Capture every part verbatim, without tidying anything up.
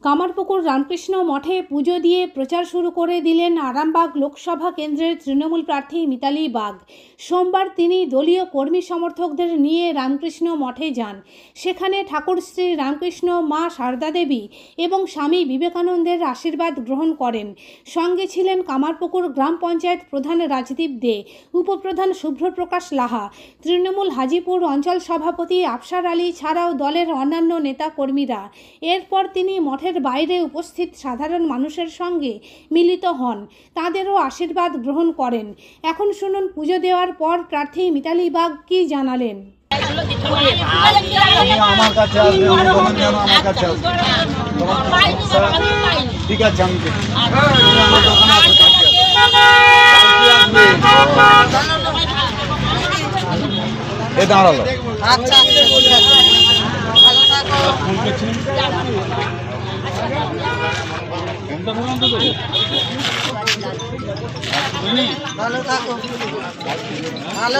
কামারপুকুর রামকৃষ্ণ মঠে পুজো দিয়ে প্রচার শুরু করে দিলেন আরামবাগ লোকসভা কেন্দ্রের তৃণমূল প্রার্থী মিতালি বাগ। সোমবার তিনি দলীয় কর্মী সমর্থকদের নিয়ে রামকৃষ্ণ মঠে যান। সেখানে ঠাকুর শ্রী রামকৃষ্ণ, মা সারদা দেবী এবং স্বামী বিবেকানন্দের আশীর্বাদ গ্রহণ করেন। সঙ্গে ছিলেন কামারপুকুর গ্রাম পঞ্চায়েত প্রধান রাজদীপ দে, উপপ্রধান শুভ্রপ্রকাশ লাহা, তৃণমূল হাজিপুর অঞ্চল সভাপতি আফসার আলী ছাড়াও দলের অন্যান্য নেতা কর্মীরা। এরপর তিনি মঠের বাইরে উপস্থিত সাধারণ মানুষের সঙ্গে মিলিত হন, তাদেরও আশীর্বাদ গ্রহণ করেন। এখন শুনুন পুজো দেওয়ার পর প্রার্থী মিতালি বাগ কি জানালেন। আমার কাছে আসবে, আমার কাছে আসবে, ঠিক আছে, আমি এ দাঁড়ালো। আচ্ছা ভালো থাকো। ভালো থাকো, ভালো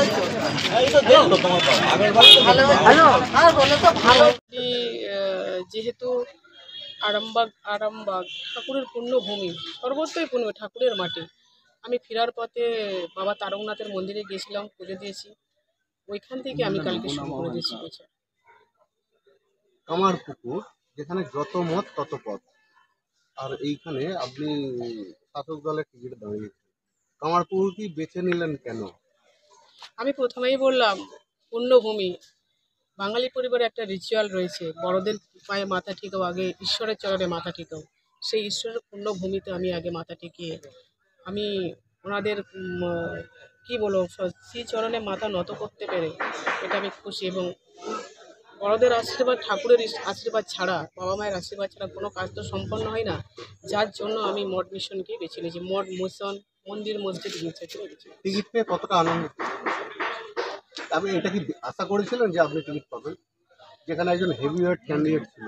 ভালো। যেহেতু আরামবাগ আরামবাগ ঠাকুরের পুণ্যভূমি, সর্বত্রই পুণ্য, ঠাকুরের মাটি। আমি ফেরার পথে বাবা তারকনাথের মন্দিরে গেছিলাম, পুজো দিয়েছি। ওইখান থেকে আমি কালকে শুরু করে দিয়েছি প্রচার। কামারপুকুর, যেখানে যত মত তত পথ, আর এইখানে আপনি শাসক দলের টিকিট দাঁড়িয়েছেন, কামারপুকুর কি বেছে নিলেন কেন? আমি প্রথমেই বললাম, পুণ্যভূমি, বাঙালি পরিবারে একটা রিচুয়াল রয়েছে, বড়দের পায়ে মাথা ঠেকাও, আগে ঈশ্বরের চরণে মাথা ঠেকাও। সেই ঈশ্বরের পুণ্যভূমিতে আমি আগে মাথা ঠেকিয়ে আমি ওনাদের কি বলবো, শ্রী চরণে মাথা নত করতে পেরে এটা আমি খুশি। এবং বড়দের আশীর্বাদ, ঠাকুরের আশীর্বাদ ছাড়া, বাবা মায়ের আশীর্বাদ ছাড়া কোনো কাজ তো সম্পন্ন হয় না। যার জন্য আমি মঠ মিশনকে বেছে নিয়েছি। মঠ মিশন, মন্দির, মসজিদ গিয়েছে। টিকিট পেয়ে কতটা আনন্দ? আপনি এটা কি আশা করেছিলেন যে আপনি টিকিট পাবেন, যেখানে একজন হেভিওয়েট ক্যান্ডিডেট ছিল?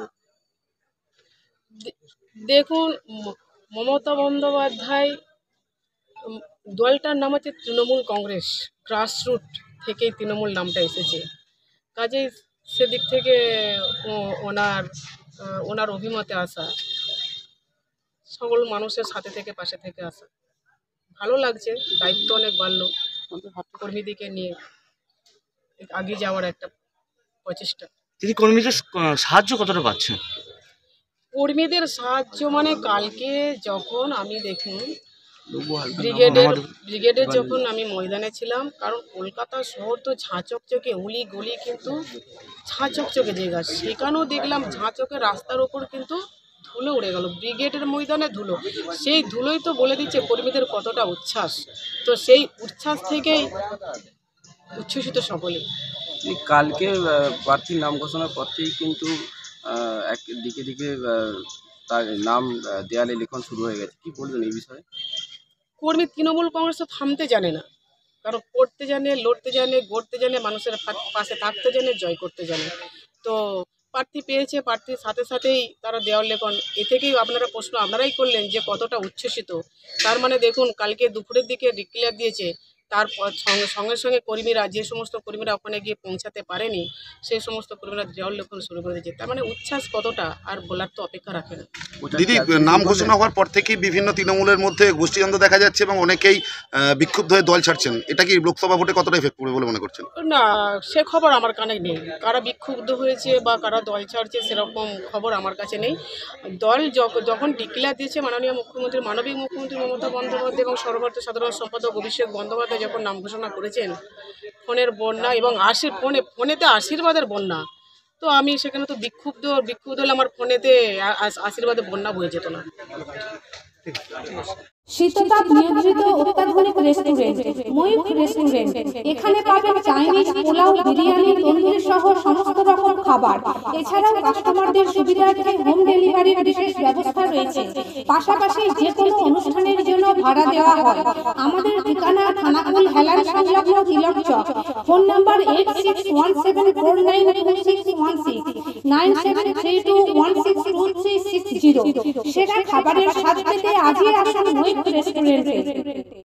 দেখুন, মমতা বন্দ্যোপাধ্যায় দলটার নাম হচ্ছে তৃণমূল কংগ্রেস, গ্রাসরুট থেকেই তৃণমূল নামটা এসেছে। কাজেই সেদিক থেকে ওনার ওনার অভিমতে আসা, সকল মানুষের সাথে থেকে পাশে থেকে আসা ভালো লাগছে। দায়িত্ব অনেক বাড়লো, কর্মীদেরকে নিয়ে এগিয়ে যাওয়ার একটা প্রচেষ্টা। তিনি কর্মীদের সাহায্য কতটা পাচ্ছেন? কর্মীদের সাহায্য মানে কালকে যখন আমি দেখুন ব্রিগেডের ব্রিগেডের যখন আমি ময়দানে ছিলাম, কারণ কলকাতা শহর তো ঝাঁচকচকে, উলি গলি কিন্তু ঝাঁচকচকে জায়গা, সেখানেও দেখলাম ঝাঁচকে রাস্তার ওপর কিন্তু ধুলো উড়ে গেল, ব্রিগেডের ময়দানে ধুলো। সেই ধুলোই তো বলে দিচ্ছে কর্মীদের কতটা উচ্ছ্বাস। তো সেই উচ্ছ্বাস থেকেই উচ্ছ্বসিত সকলে। কালকে প্রার্থীর নাম ঘোষণার পর থেকেই কিন্তু এক দিকে দিকে তার নাম দেয়ালে লিখন শুরু হয়ে গেছে, কি বলবেন এই বিষয়ে? কর্মী তৃণমূল কংগ্রেস তো থামতে জানে না, কারণ পড়তে জানে, লড়তে জানে, গড়তে জানে, মানুষের পাশে থাকতে জানে, জয় করতে জানে। তো প্রার্থী পেয়েছে, প্রার্থীর সাথে সাথেই তারা দেওয়াল লেখন। এ থেকেই আপনারা প্রশ্ন আপনারাই করলেন যে কতটা উচ্ছ্বসিত। তার মানে দেখুন, কালকে দুপুরের দিকে ডিক্লেয়ার দিয়েছে, তারপর সঙ্গে সঙ্গে সঙ্গে কর্মীরা, যে সমস্ত কর্মীরা ওখানে গিয়ে পৌঁছাতে পারেনি, সেই সমস্ত কর্মীরা দেওয়াল লেখন শুরু করে দিয়েছে। তার মানে উচ্ছ্বাস কতটা আর বলার তো অপেক্ষা রাখে না। দিদি, নাম ঘোষণা হওয়ার পর থেকেই বিভিন্ন তৃণমূলের মধ্যে গোষ্ঠীদ্বন্দ্ব দেখা যাচ্ছে এবং অনেকেই বিক্ষুব্ধ হয়ে দল ছাড়ছেন। এটা কি লোকসভা ভোটে কতটা এফেক্ট পড়বে বলে মনে করছেন? না, সে খবর আমার কানে নেই। কারা বিক্ষুব্ধ হয়েছে বা কারা দল ছাড়ছে সেরকম খবর আমার কাছে নেই। দল যখন ডিক্লেয়ার দিয়েছে, মাননীয় মুখ্যমন্ত্রী, মানবিক মুখ্যমন্ত্রী মমতা বন্দ্যোপাধ্যায় এবং সর্বভারতীয় সাধারণ সম্পাদক অভিষেক বন্দ্যোপাধ্যায় যখন নাম ঘোষণা করেছেন, ফোনের বন্যা এবং আশীর ফোনে ফোনেতে আশীর্বাদের বন্যা, তো আমি সেখানে তো বিক্ষুব্ধ বিক্ষুব্ধ হলে আমার ফোনেতে আশীর্বাদের বন্যা বয়ে যেত না। শীততাপ নিয়ন্ত্রিত অত্যাধুনিক রেস্টুরেন্ট ময়ূখ রেস্টুরেন্ট। এখানে পাবেন চাইনিজ, পোলাও, বিরিয়ানি, তন্দুরি সহ সমস্ত রকম খাবার। এছাড়াও কাস্টমারদের সুবিধার্থে হোম ডেলিভারির বিশেষ ব্যবস্থা রয়েছে। পাশাপাশি যে কোনো অনুষ্ঠানের জন্য ভাড়া দেওয়া হয়। আমাদের ঠিকানা থানাকুল হেলান সংলগ্ন Tilak Chak. Phone number eight six one seven four nine two six one six, nine seven three two one six two three six zero. সেরা খাবারের স্বাদ পেতে আজই আসুন ময়ূখ রেস্টুরেন্টে।